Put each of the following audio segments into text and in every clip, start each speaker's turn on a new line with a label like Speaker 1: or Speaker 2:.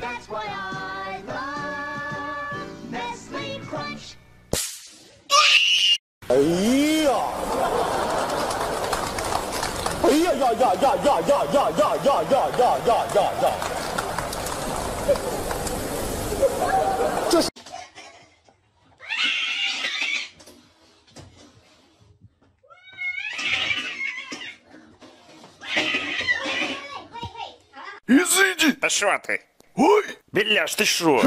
Speaker 1: 哎呀！哎呀呀呀呀呀呀呀呀呀呀呀呀呀！这是。
Speaker 2: Извините. Та що ти? Ой. Біляш, ти що?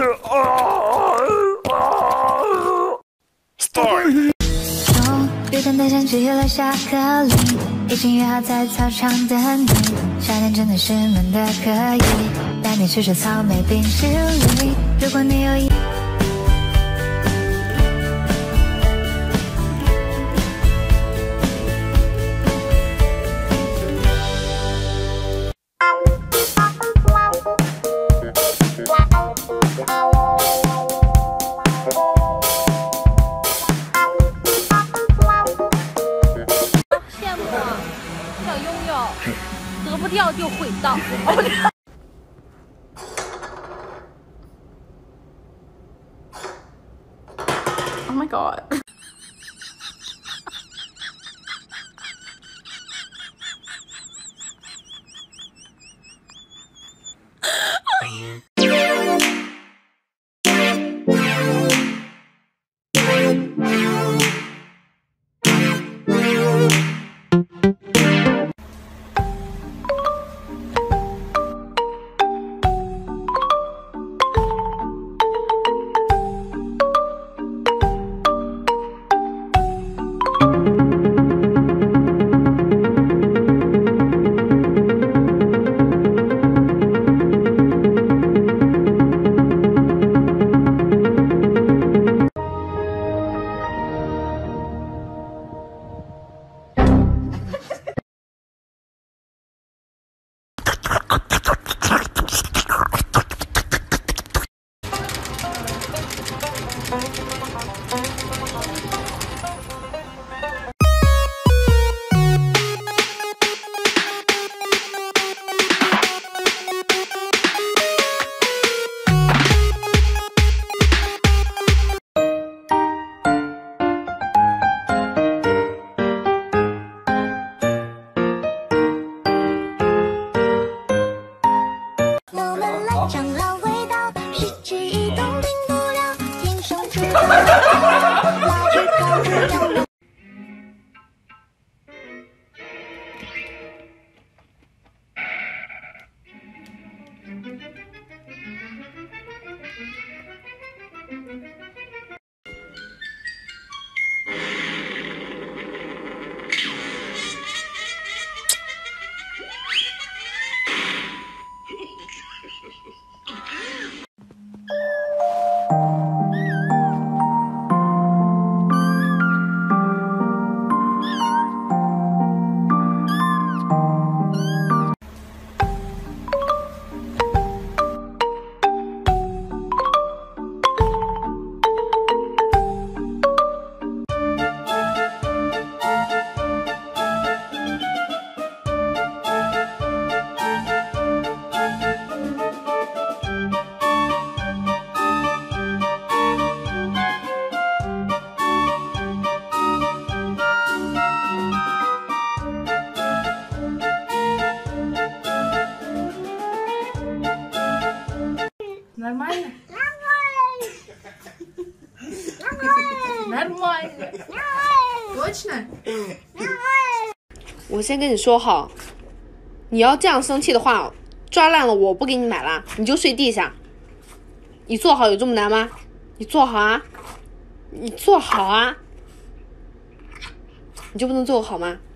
Speaker 2: Стой!
Speaker 3: 雨天的天气落下颗粒，已经约好在操场等你。夏天真的是闷的可以，带你去吃草莓冰淇淋。如果你有意。
Speaker 4: 得不掉就毁到。Oh my god. Нормально? Нормально. Точно?
Speaker 5: 我先跟你说好，你要这样生气的话，抓烂了我不给你买了，你就睡地下。你坐好有这么难吗？你坐好啊，你坐好啊，你就不能坐好吗？